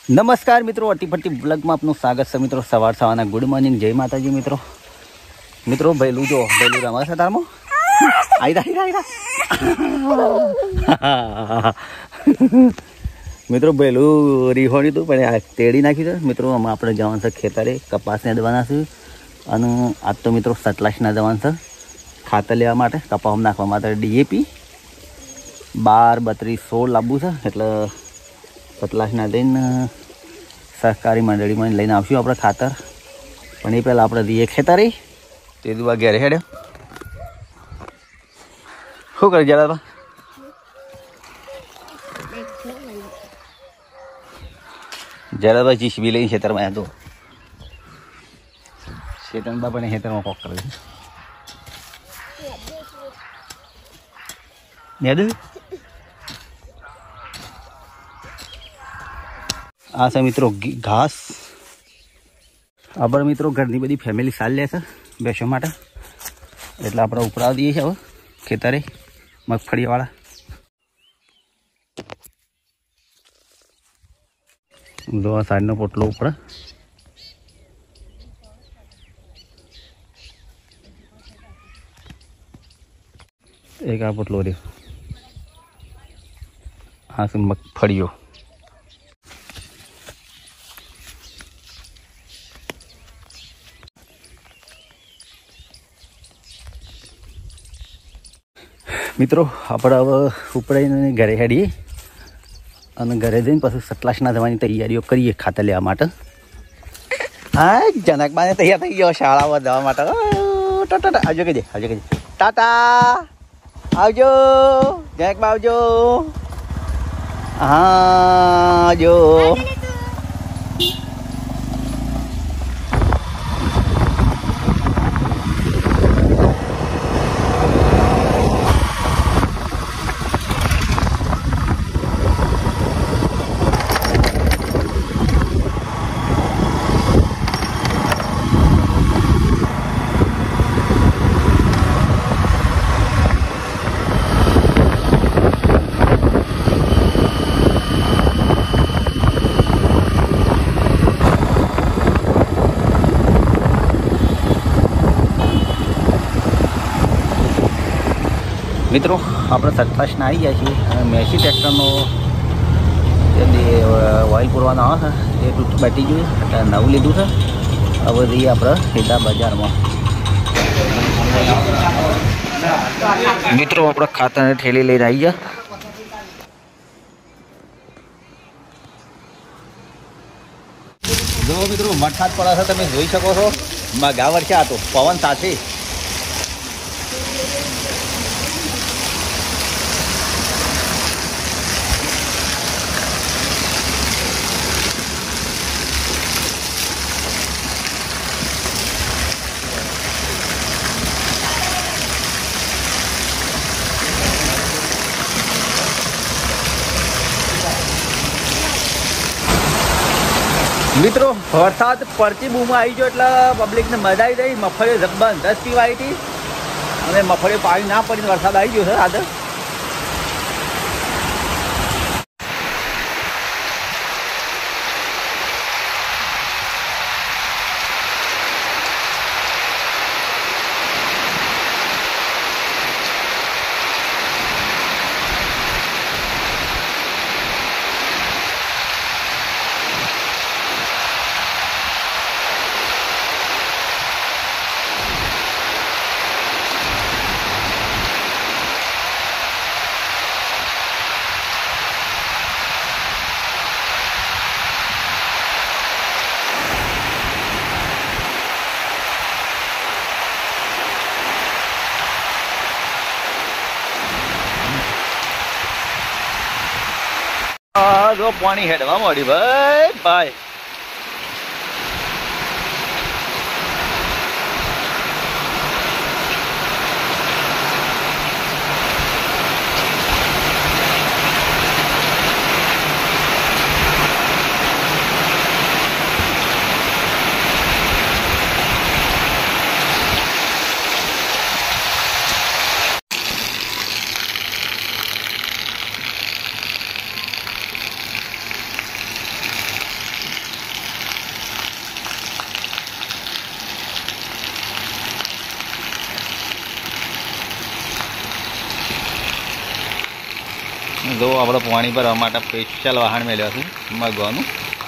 નમસ્કાર મિત્રો, અટીપટ્ટી બ્લોગમાં આપનું સ્વાગત છે મિત્રો. સવારના ગુડ મોર્નિંગ, જય માતાજી મિત્રો. મિત્રો ભૈલું જો ભૈલું રમે છે તારમાં. મિત્રો ભૈલું રીહોણી હતું પણ તેડી નાખ્યું છે મિત્રો. આમાં આપણે જવાનું છે ખેતરે, કપાસને દવાના છે. અને આજ તો મિત્રો સતલાસના જવાનું છે ખાતર લેવા માટે, કપાસમાં નાખવા માટે DAP 12, 32, 16 લાવવું છે. એટલે સતલાસના જઈને સહકારી મંડળીમાં લઈને આવશું આપણે ખાતર. પણ એ પહેલાં આપણે જઈએ ખેતરે. તે દુવા ઘેરે હેડ્યો. શું કરે જરા જરા જીસીબી લઈને ખેતરમાં આવ્યા તો શેતન બાપાને ખેતરમાં કોક કરે છે. આ છે મિત્રો ઘાસ. આપણે મિત્રો ઘરની બધી ફેમિલી સાલ લે છે બેસવા માટે, એટલે આપણે ઉપડાવી દઈએ છીએ હવે ખેતરે મગફળીવાળા. જો આ સાઈડનો પોટલો ઉપડે. એક આ પોટલો રહ્યો. આ છે મગફળીઓ. મિત્રો આપણે હવે ઉપડાઈને ઘરે હેડીએ અને ઘરે જઈને પછી સતલાસના જવાની તૈયારીઓ કરીએ ખાતર લેવા માટે. હા, જનકબાને તૈયાર થઈ ગયો શાળામાં જવા માટે. ટાટા આવજો કહેજે, આવજો કહેજે ટાટા, આવજો જનકબા, આવજો. હા જો મિત્રો આપણે સતલાસના આવી ગયા છીએ અને મેસી ટ્રેક્ટરનો ઓઇલ પૂરવાનો આવે છે એ તૂટ બટી ગયું એટલે નવું લીધું છે. હવે જઈએ આપણે સીધા બજારમાં. મિત્રો આપણે ખાતરની થેલી લઈને આવી ગયા. જો મિત્રો વરસાદ પડે છે, તમે જોઈ શકો છો. મગાવર છે આ તો પવન સાથે. મિત્રો વરસાદ પડતી બૂમમાં આવી ગયો એટલે પબ્લિકને મજા આવી ગઈ. મગફળીઓ જબરદસ્ત પીવાઈ હતી અને મગફળીઓ પાણી ના પડીને વરસાદ આવી ગયો છે આજે. જો પાણી હેડવા મળી ભાઈ ભાઈ. જો આપણે પાણી ભરવા માટે સ્પેશિયલ વાહન મેળવ્યા છું મગવાનું.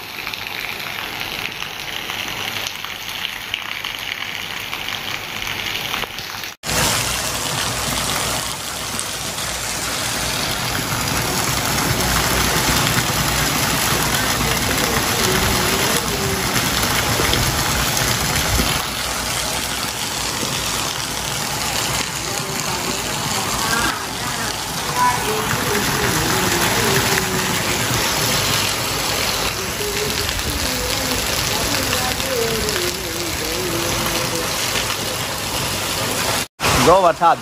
જો વરસાદ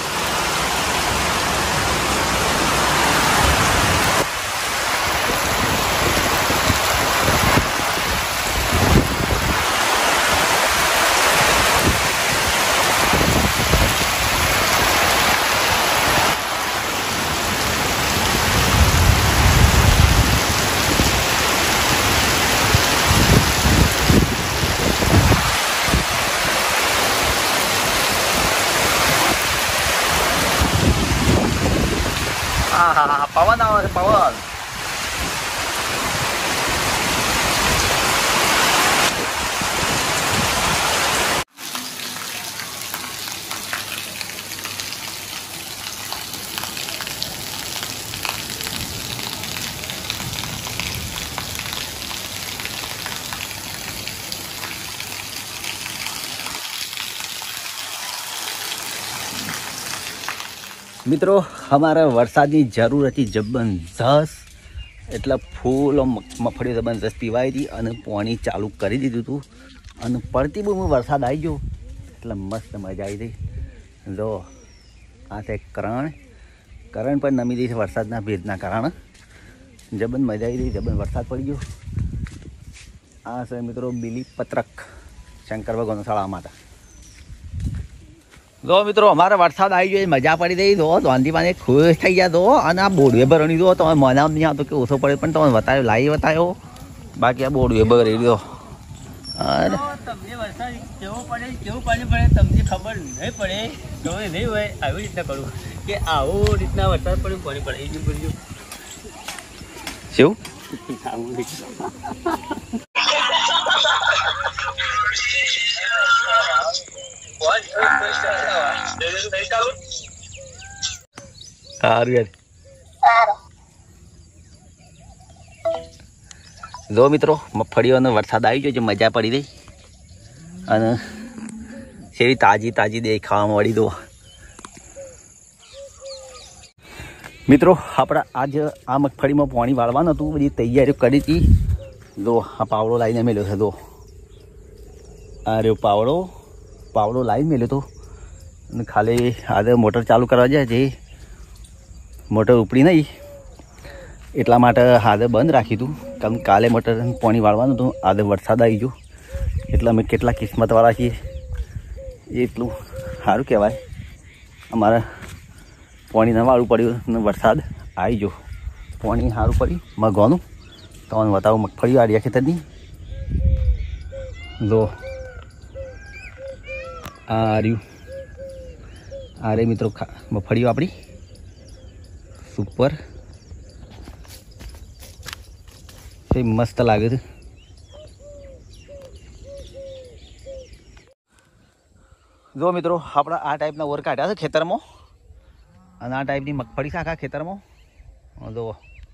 પવન આવે છે પવન. મિત્રો અમારે વરસાદની જરૂર હતી જબરદસ્ત, એટલે ફૂલ મગફળી જબરદસ્ત પીવાઈ હતી અને પાણી ચાલુ કરી દીધું હતું અને પડતી બહુ વરસાદ આવી ગયો એટલે મસ્ત મજા આવી હતી. જો આ છે કરણ પણ નમી ગઈ છે વરસાદના ભેજના કારણે. જબર મજા આવી હતી, જબર વરસાદ પડી ગયો. આ છે મિત્રો બીલી પત્રક શંકર ભગવાન શાળા માટે. જો મિત્રો અમારે વરસાદ આવી ગયો, મજા પડી ગઈ. જો ધોંધી પાણી ખુશ થઈ ગયા. જો અને આ બોડવે ભરણી દો તમે મને નહીં આવતો કે ઓછો પડે પણ તમે બતાવ્યો લાવી બતાવ્યો. બાકી આ બોડવે ભરી દો. અને તમને વરસાદ કેવું પાણી પડે તમને ખબર નહીં પડે, તમે નહીં હોય આવી રીતના કરું કે આવું રીતના વરસાદ પડે પાણી પડે એ બોલ્યું શું સારું યાર. જો મિત્રો મગફળીઓનો વરસાદ આવી ગયો છે, મજા પડી ગઈ અને સેવી તાજી તાજી દેખાવા મળી. દો મિત્રો આપણે આજ આ મગફળીમાં પાણી વાળવાનું હતું, બધી તૈયારીઓ કરી હતી. જો આ પાવડો લાવીને મેલ્યો છે. જો આ રહ્યો પાવડો લાવીને મેલ્યો હતો અને ખાલી આજે મોટર ચાલુ કરવા જાય છે, મોટર ઉપડી નહીં એટલા માટે આજે બંધ રાખ્યું હતું. કારણ કે કાલે મોટર પાણી વાળવાનું હતું, આજે વરસાદ આવી ગયો એટલે અમે કેટલા કિસ્મતવાળા છીએ. એટલું સારું કહેવાય. અમારે પાણી ન વાળવું પડ્યું અને વરસાદ આવી ગયો. પાણી સારું પડ્યું મગવાનું. તમને બતાવું મગફળી વાળ્યા ખેતરની. લો આ રહ્યું, આ રે મિત્રો મગફળીઓ આપણી સુપર એ મસ્ત લાગે છે. જો મિત્રો આપણે આ ટાઈપના ઓર કાઢ્યા છે ખેતરમાં અને આ ટાઈપની મગફળી છે આખા ખેતરમાં. જો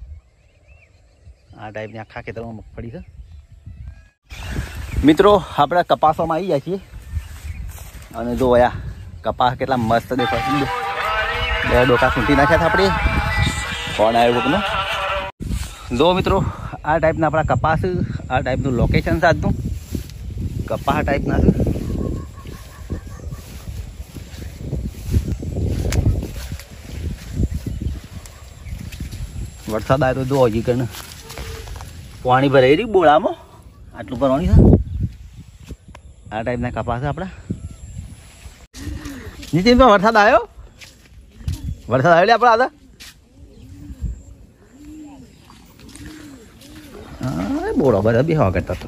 આ ટાઈપની આખા ખેતરમાં મગફળી છે. મિત્રો આપણે કપાસોમાં આવી જાય છીએ અને જો આ કપાસ કેટલા મસ્ત દેખાય. બે ડોકા સૂંટી નાખ્યા હતા આપણે. કોણ આવ્યો કોકનો. જો મિત્રો આ ટાઈપના આપણા કપાસ, આ ટાઈપનું લોકેશન છે આજનું. કપાસ ટાઈપના છે. વરસાદ આવ્યો તો હજી કરીને પાણી ભરાઈ રહ્યું બોળામાં. આટલું ભરવાની છે. આ ટાઈપના કપાસ છે આપણા. નીતિનભાઈ વરસાદ આવ્યો લે આપણે આજે. હા બોળો બધા બેહવા કરતા તો